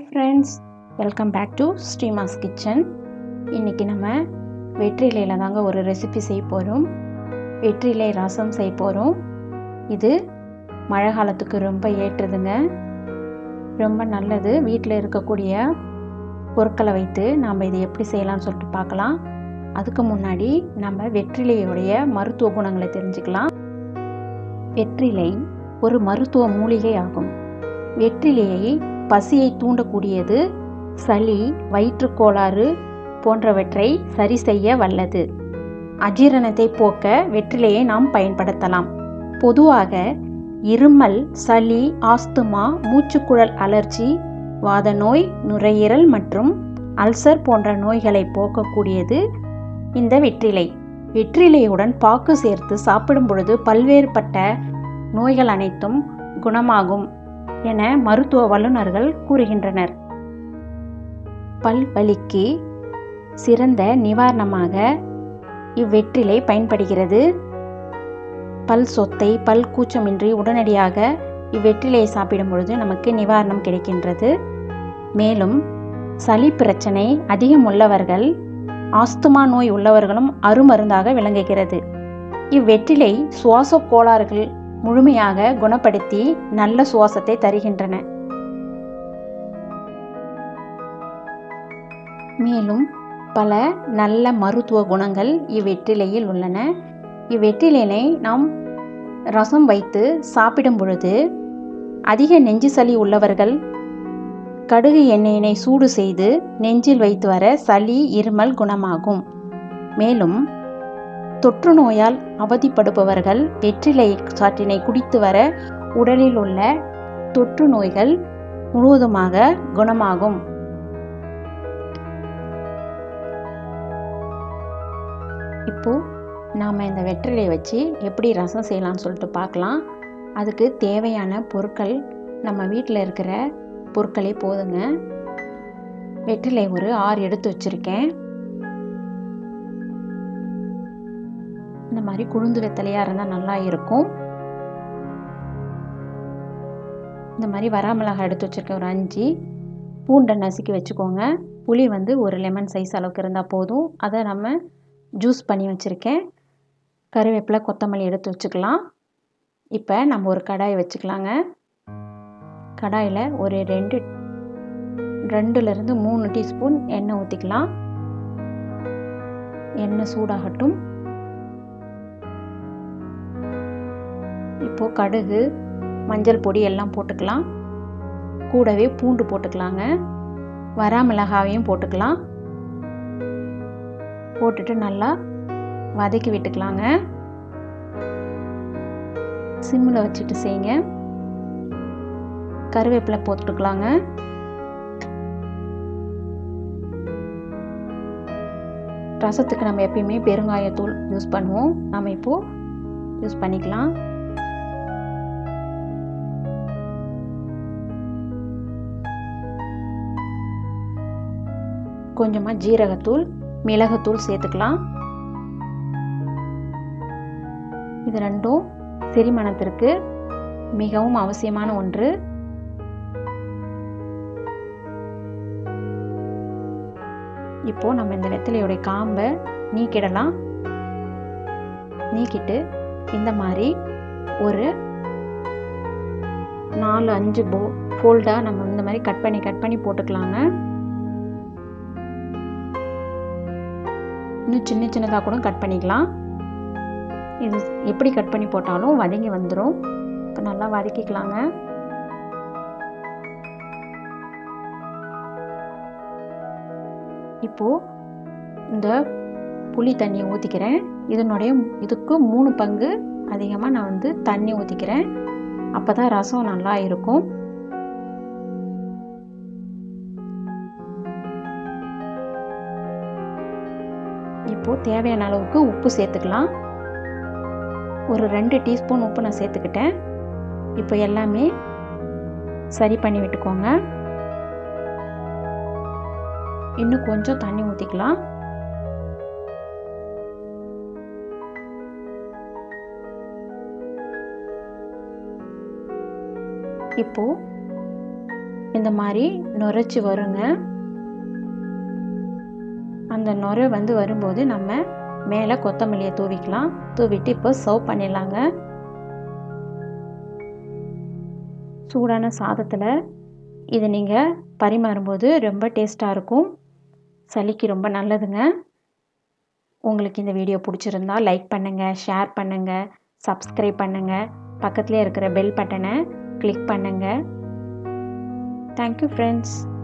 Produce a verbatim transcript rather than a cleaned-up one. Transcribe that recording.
Friends, welcome back to Srima's kitchen. இன்றைக்கி நம்ம வெற்றிலையில் தாங்க ஒரு ரெசிபி செய்ய போகிறோம். வெற்றிலை ரசம் செய்ய போகிறோம். இது மழை காலத்துக்கு ரொம்ப ஏற்றுதுங்க, ரொம்ப நல்லது. வீட்டில் இருக்கக்கூடிய பொருட்களை வைத்து நாம் இதை எப்படி செய்யலாம்னு சொல்லிட்டு பார்க்கலாம். அதுக்கு முன்னாடி நம்ம வெற்றிலையுடைய மருத்துவ குணங்களை தெரிஞ்சுக்கலாம். வெற்றிலை ஒரு மருத்துவ மூலிகை ஆகும். வெற்றிலையை பசியை தூண்டக்கூடியது, சளி, வயிற்றுக்கோளாறு போன்றவற்றை சரி செய்ய வல்லது. அஜீரணத்தை போக்க வெற்றிலையை நாம் பயன்படுத்தலாம். பொதுவாக இருமல், சளி, ஆஸ்துமா, மூச்சுக்குழல் அலர்ஜி, வாத நோய், நுரையீரல் மற்றும் அல்சர் போன்ற நோய்களை போக்கக்கூடியது இந்த வெற்றிலை. வெற்றிலையுடன் பாக்கு சேர்த்து சாப்பிடும் பொழுது பல்வேறுபட்ட நோய்கள் அனைத்தும் குணமாகும் என மருத்துவ வல்லுநர்கள் கூறுகின்றனர். பல் வலிக்கு சிறந்த நிவாரணமாக இவ்வெற்றிலை பயன்படுகிறது. பல் சொத்தை, பல் கூச்சமின்றி உடனடியாக இவ்வெற்றிலையை சாப்பிடும் பொழுது நமக்கு நிவாரணம் கிடைக்கின்றது. மேலும் சளி பிரச்சனை அதிகம் உள்ளவர்கள், ஆஸ்துமா நோய் உள்ளவர்களும் அருமருந்தாக விளங்குகிறது. இவ்வெற்றிலை சுவாச கோளாறுகள் முழுமையாக குணப்படுத்தி நல்ல சுவாசத்தை தருகின்றன. மேலும் பல நல்ல மருத்துவ குணங்கள் இவ்வெற்றிலையில் உள்ளன. இவ்வெற்றிலையை நாம் ரசம் வைத்து சாப்பிடும் பொழுது அதிக நெஞ்சு சளி உள்ளவர்கள் கடுகு எண்ணெயினை சூடு செய்து நெஞ்சில் வைத்து வர சளி, இருமல் குணமாகும். மேலும் தொற்று நோயால் அவதிப்படுபவர்கள் வெற்றிலை சாற்றினை குடித்து வர உடலில் உள்ள தொற்று நோய்கள் முழுவதுமாக குணமாகும். இப்போ நாம் இந்த வெற்றிலையை வச்சு எப்படி ரசம் செய்யலாம்னு சொல்லிட்டு பார்க்கலாம். அதுக்கு தேவையான பொருட்கள் நம்ம வீட்டில் இருக்கிற பொருட்களே போதுங்க. வெற்றிலை ஒரு ஆறு எடுத்து வச்சுருக்கேன். இந்த மாதிரி குழுந்து வெத்தலையாக இருந்தால் நல்லா இருக்கும். இந்த மாதிரி வரமிளகாய் எடுத்து வச்சுருக்கேன் ஒரு அஞ்சு. பூண்டை நசுக்கி வச்சுக்கோங்க. புளி வந்து ஒரு லெமன் சைஸ் அளவுக்கு இருந்தால் போதும். அதை நம்ம ஜூஸ் பண்ணி வச்சுருக்கேன். கருவேப்பிலை, கொத்தமல்லி எடுத்து வச்சுக்கலாம். இப்போ நம்ம ஒரு கடாய் வச்சுக்கலாங்க. கடாயில் ஒரு ரெண்டு ரெண்டுலேருந்து மூணு டீஸ்பூன் எண்ணெய் ஊற்றிக்கலாம். எண்ணெய் சூடாகட்டும். இப்போது கடுகு, மஞ்சள் பொடி எல்லாம் போட்டுக்கலாம். கூடவே பூண்டு போட்டுக்கலாங்க. வரமிளகாயையும் போட்டுக்கலாம். போட்டுட்டு நல்லா வதக்கி விட்டுக்கலாங்க. சிம்மில் வச்சுட்டு செய்யுங்க. கருவேப்பிலை போட்டுக்கலாங்க. ரசத்துக்கு நம்ம எப்பயுமே பெருங்காயத்தூள் யூஸ் பண்ணுவோம். நம்ம இப்போது யூஸ் பண்ணிக்கலாம். கொஞ்சமாக ஜீரகத்தூள், மிளகுத்தூள் சேர்த்துக்கலாம். இது ரெண்டும் செரிமானத்திற்கு மிகவும் அவசியமான ஒன்று. இப்போ நம்ம இந்த வெத்தலையோடைய காம்பை நீக்கிடலாம். நீக்கிட்டு இந்த மாதிரி ஒரு நாலு அஞ்சு போ ஃபோல்டாக நம்ம இந்த மாதிரி கட் பண்ணி கட் பண்ணி போட்டுக்கலாங்க. இன்னும் சின்ன சின்னதாக கூட கட் பண்ணிக்கலாம். இது எப்படி கட் பண்ணி போட்டாலும் வதங்கி வந்துடும். இப்போ நல்லா வதக்கிக்கலாங்க. இப்போது இந்த புளி தண்ணியை ஊற்றிக்கிறேன். இதனுடைய இதுக்கு மூணு பங்கு அதிகமாக நான் வந்து தண்ணி ஊற்றிக்கிறேன். அப்போ தான் ரசம் நல்லா இருக்கும். இப்போது தேவையான அளவுக்கு உப்பு சேர்த்துக்கலாம். ஒரு ரெண்டு டீஸ்பூன் உப்பு நான் சேர்த்துக்கிட்டேன். இப்போ எல்லாமே சரி பண்ணி விட்டுக்கோங்க. இன்னும் கொஞ்சம் தண்ணி ஊற்றிக்கலாம். இப்போது இந்த மாதிரி நுரைச்சி வருங்க. அந்த நுரை வந்து வரும்போது நம்ம மேலே கொத்தமல்லியை தூவிக்கலாம். தூவிட்டு இப்போ சர்வ் பண்ணிடலாங்க. சூடான சாதத்தில் இது நீங்கள் பரிமாறும்போது ரொம்ப டேஸ்ட்டாக இருக்கும். சளிக்கு ரொம்ப நல்லதுங்க. உங்களுக்கு இந்த வீடியோ பிடிச்சிருந்தா லைக் பண்ணுங்கள், ஷேர் பண்ணுங்கள், சப்ஸ்கிரைப் பண்ணுங்கள், பக்கத்துலேயே இருக்கிற பெல் பட்டனை கிளிக் பண்ணுங்கள். Thank you friends.